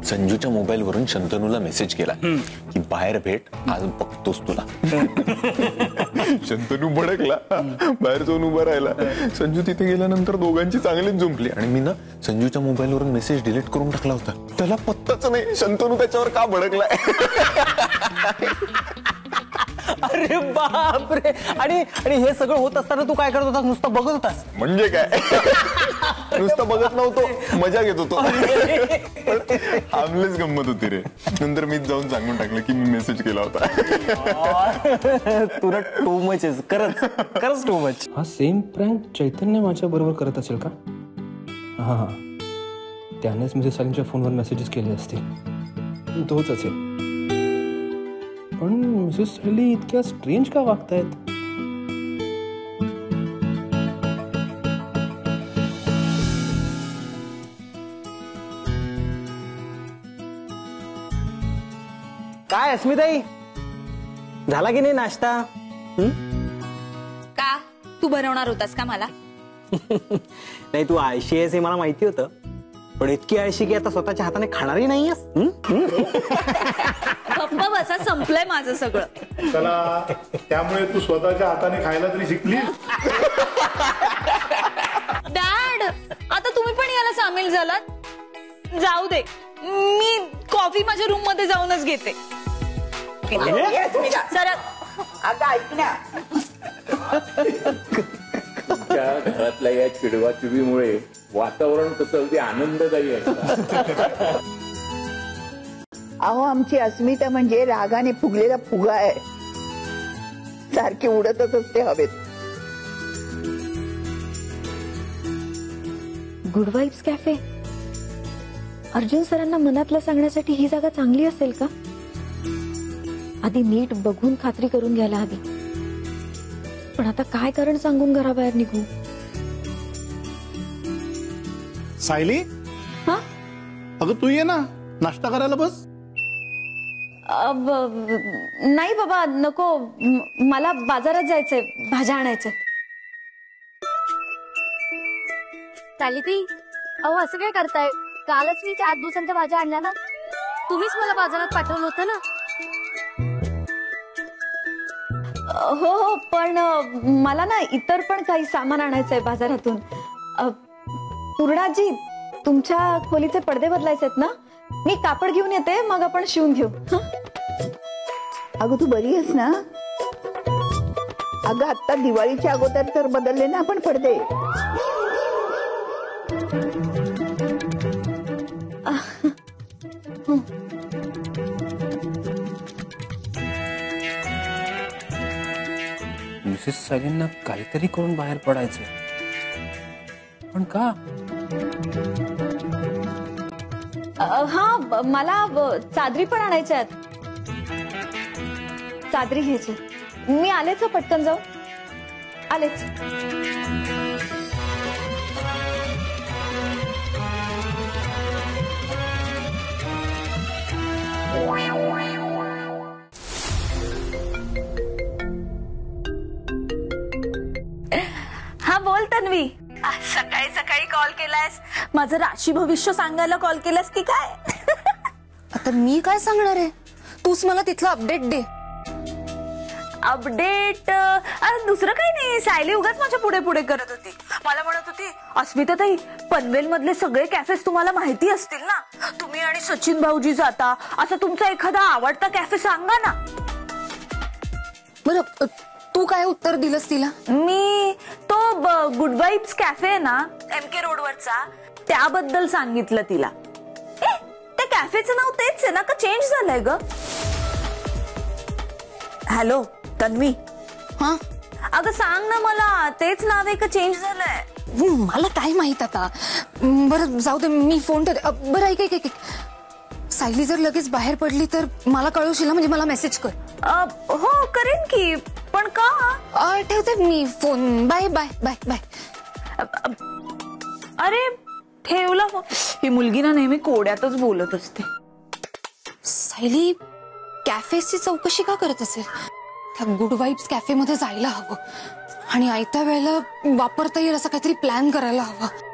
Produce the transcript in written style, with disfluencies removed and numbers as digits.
संजूच्या mobile वरून शंतनूला message केला की बाहेर भेट, आज बघतोस तुला. शंतनू भडकला, बाहेर जाऊन उभा राहिला. संजू तिथे गेल्यानंतर दोघांची चांगलीच जुंपली आणि मी ना संजूच्या मोबाईल वरून मेसेज डिलीट करून टाकला होता. त्याला पत्ताच नाही शंतनू त्याच्यावर का भडकलाय. अरे बापरे. आणि हे सगळं होत असताना तू काय करत होतास? नुसतं बघत होतास? म्हणजे काय, नुसतं बघत नव्हतो, मजा घेत होतो. आमलेच गंमत होती रे. नंतर मीच जाऊन सांगून टाकलं की मी मेसेज केला होता. तुला टू मच आहे, खरंच टू मच. हा सेम प्रँक चैतन्य माझ्या बरोबर करत असेल का? हा, त्यानेच मिसेस सालीमच्या फोनवर मेसेजेस केले असतील. तोच असेल. पण मिसेस साली इतक्या स्ट्रेंज का वागतायत? काय अस्मिताई, झाला की नाही नाश्ता? का तू बनवणार होतास का मला? नाही, तू आळशी आहेस हे मला माहिती होतं, पण इतकी आळशी की आता स्वतःच्या हाताने खाणारही नाहीयेस. गप्पा बसा, संपलंय माझं सगळं. चला, त्यामुळे तू स्वतःच्या हाताने खायला तरी शिकली. डॅड, आता तुम्ही पण याला सामील झालात. जाऊ दे, मी कॉफी माझ्या रूम मध्ये जाऊनच घेते. सर घरातल्या या चिडवाचिडीमुळे वातावरण कसं अगदी आनंददायी आहे. अहो, आमची अस्मिता म्हणजे रागाने फुगलेला फुगा आहे. सारखी उडतच असते हवेत. Good vibes cafe. अर्जुन सरांना मनातलं सांगण्यासाठी ही जागा चांगली असेल का? आधी नीट बघून खात्री करून घ्यायला हवी. पण आता काय कारण सांगून घराबाहेर निघू? सायली, हा? अगं तू ये ना, नाश्ता करायला बस. नाही बाबा, नको. मला बाजारात जायचंय, भाज्या आणायच्या. सायली, अहो असं काय करताय? कालच मी 4 दिवसांच्या भाज्या आणल्या ना. तुम्हीच मला बाजारात पाठवलं होतं ना. हो, पण मला ना इतर पण काही सामान आणायचंय बाजारातून. पूर्णाजी, तुमच्या खोलीचे पडदे बदलायचे आहेत ना? मी कापड घेऊन येते, मग आपण शिवून घेऊ. अगं तू बरी आहेस ना? अगं आता दिवाळीच्या अगोदर तर बदलले ना आपण पडदे. मिसेस सालींना काहीतरी करून बाहेर पडायचंय, पण का? हा, मला चादरी पण आणायच्या आहेत. चादरी घ्यायच्या. मी आलेच, पटकन जाऊ. आलेच. हा, बोल तन्वी. सकाळी सकाळी कॉल केलायस? माझं राशी भविष्य सांगायला कॉल केलास की काय? आता मी काय सांगणार आहे? तूच मला तिथलं अपडेट दे. अपडेट? दुसरं काही नाही. सायली उगाच माझ्या पुढे पुढे करत होती. मला म्हणत होती, अस्मिताताई, पनवेल मधले सगळे कॅफेस तुम्हाला माहिती असतील ना? तुम्ही आणि सचिन भाऊजी जाता, असा तुमचा एखादा आवडता कॅफे सांगा ना. बरं, तू काय उत्तर दिलंस तिला? मी तो गुड वाइब्स कॅफे आहे ना, MK रोडवरचा, त्याबद्दल सांगितलं तिला. त्या कॅफेचं नाव तेच आहे ना का चेंज झालंय ग? हॅलो तन्वी. हा, अगं सांग ना मला, तेच नाव आहे का चेंज झालंय? मला काय माहित आता. बरं जाऊ दे, मी फोन करते. बरं ऐक, सायली जर लगेच बाहेर पडली तर मला कळवशील ना? म्हणजे मला मेसेज कर. हो करेन की, पण का? ठेवते मी phone. Bye bye bye bye. अरे ठेवला फोन. ही मुलगी ना नेहमी कोड्यातच बोलत असते. सायली कॅफेची चौकशी का करत असेल? त्या गुड वाइब्स कॅफे मध्ये जायला हवं आणि आयत्या वेळेला वापरता येईल असं काहीतरी प्लॅन करायला हवा.